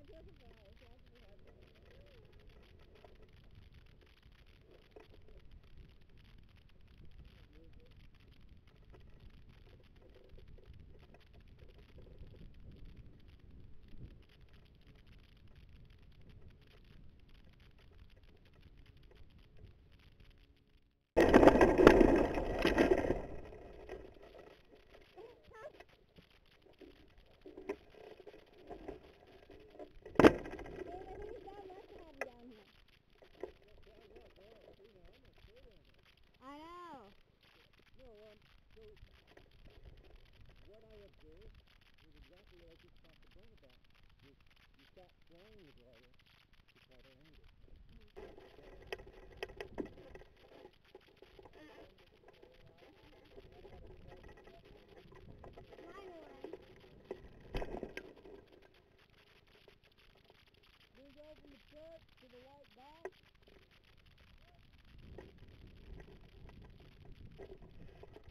I know. No, so what I observed was exactly what I just talked to Brent about. You stop flying the glider to try to land it. Then go from the church to the white box.